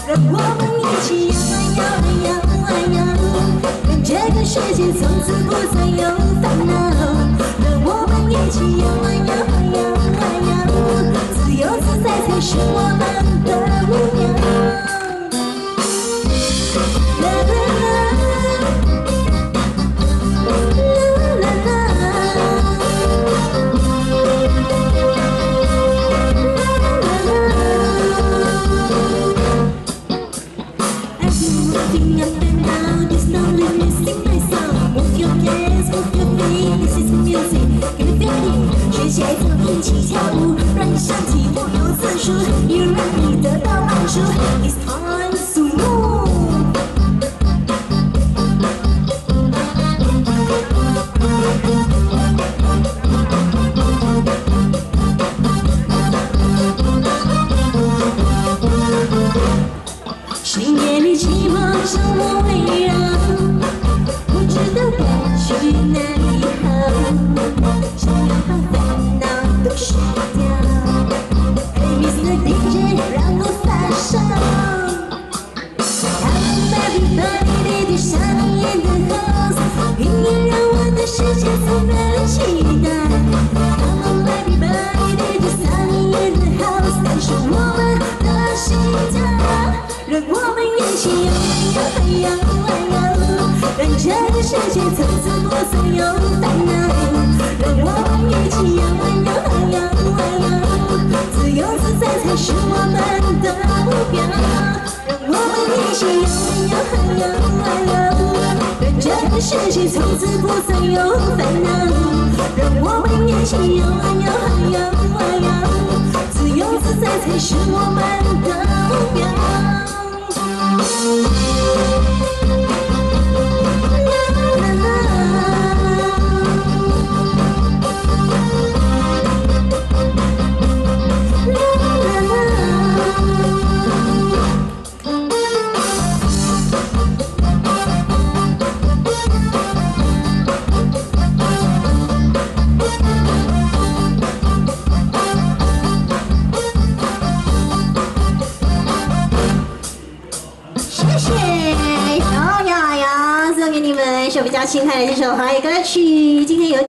让我们一起摇啊摇啊摇，让这个世界从此不再有烦恼。让我们一起摇啊摇啊摇啊摇，自由自在才是我们的目标。啦啦啦，啦啦啦。 Moving up and down, this lonely music my song. Move your hands, move your feet, this is music. Can you feel it? 学节奏一起跳舞，让你身体不由自主，也让你得到满足。It's time to move. 深夜里寂寞将我围绕，不知道该去哪里好，想要把烦恼都甩掉。Hey Mr. DJ， 让我发烧。Come on everybody， DJ 上演的 house， 音乐让我的世界充满了期待。Come on everybody， DJ 上演的 house， 感受我们的心跳。 让我们一起摇啊摇啊摇，让这个世界从此不再有烦恼。让我们一起摇啊摇啊摇啊摇，自由自在才是我们的目标。让我们一起摇啊摇啊摇，让这个世界从此不再有烦恼。让我们一起摇啊摇啊摇啊摇，自由自在才是我们的目标。 送给你们一首比较轻快的这首华语歌曲，今天有。